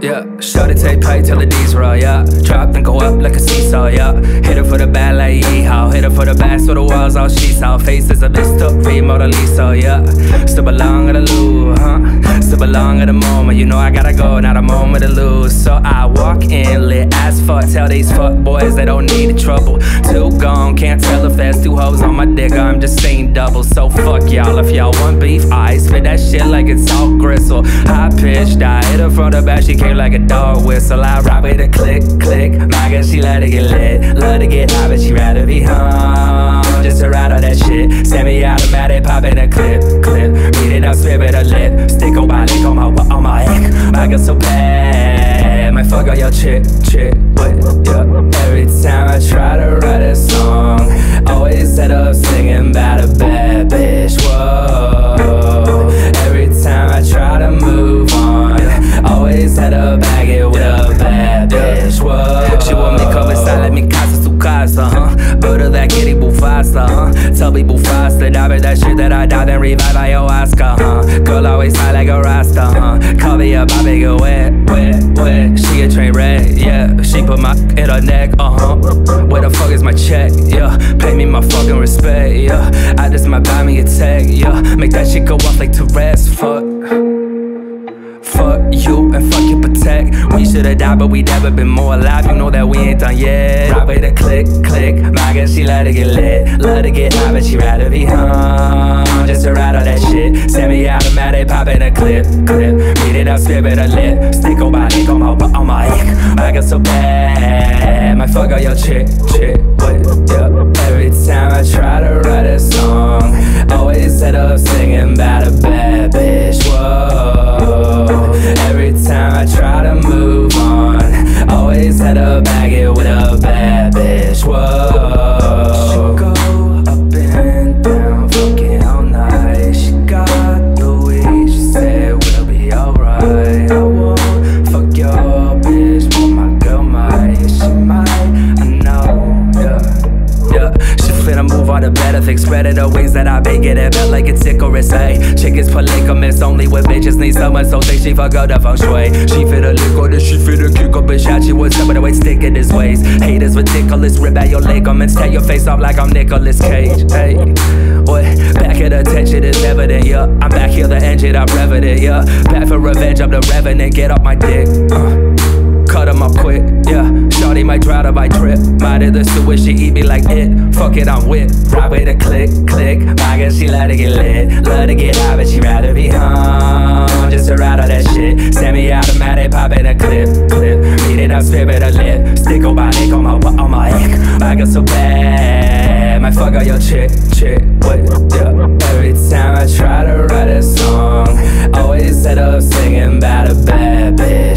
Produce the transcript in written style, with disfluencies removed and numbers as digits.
Yeah, shorty take pipe till the D's roll, yeah. Drop and go up like a seesaw, yeah. Hit her for the bad like yeehaw. Hit her for the back so the walls all she saw. Faces a bit stuck, Mona Lisa, yeah. Still belong at the loo, huh? Still belong at the moment. You know I gotta go, not a moment to lose. So I walk in lit as fuck. Tell these fuck boys they don't need the trouble. Two gone, can't tell if there's two hoes on my dick. I'm just saying double. So fuck y'all. If y'all want beef, I spit that shit like it's all gristle. High pitched, I hit her from the back, she came like a dog whistle. I ride with a click, click. My girl, she love to get lit, love to get high, but she rather be home just to ride all that shit. Semi-automatic, popping a clip, clip. Reading up, spit with a lip. Stick on my lick, on my ick. My girl so bad, might fuck all your chick, but yeah. Every time I try to write a song, always end up singing about a bad bitch, whoa. Every time I try to move on, always had to bag it with a bad bitch, whoa. She want me come inside, let me casa su casa, huh? Build that kitty Bufasa, huh? Tell me Bufasa, dive in that shit that I dive and revive ayahuasca, huh? Girl always high like a rasta, huh? Call me up, I make it wet, wet, wet. She a train wreck, yeah. She put my in her neck, uh-huh. Where the fuck is my check, yeah? Pay me my fucking respect, yeah. I just might buy me a tag, yeah. Make that shit go off like Tourette's, fuck. Fuck you and fuck your protect. We should've died but we never been more alive. You know that we ain't done yet. Ride with a click, click. My girl she love to get lit, love to get high but she rather be home just to ride all that shit. Semi-automatic, popping a clip, clip. Read it up, spit with a lip. Stick on my dick, on my ick. My girl so bad, might fuck all your chick, but yeah. Every time I try to write a song, always end up singing about a bad bitch, whoa. Every time I try to move on, always had to bag it with a bad bitch, whoa. She go up and down, fucking all night. She got the weed, she said we'll be alright. I won't fuck your bitch, but my girl might. She might, I know, yeah. She finna move on to better things, spreading the wings that I been getting back like it's Icarus, ayy. Chickens polygamous, only with bitches need someone, so think she forgot the feng shui. She finna lick on this, she finna kick up and shout. She was somebody way stick in his ways. Haters ridiculous, rip out your ligaments, tear your face off like I'm Nicolas Cage, hey. What? Back at attention is evident, yeah. I'm back here, the engine, I'm revving it, yeah. Back for revenge, I'm the revenant, get off my dick, cut him up quick, yeah. Shorty might drown or might trip. Might either sue she eat me like it. Fuck it, I'm with. Ride with a click, click. My girl, she love to get lit, love to get high, but she rather be home just to ride all that shit. Semi-automatic, popping a clip, clip. Read it up, spit with a lip. Stick on my dick, on my ick. My girl so bad, might fuck all your chick, but yeah. Every time I try to write a song, always end up singing about a bad bitch.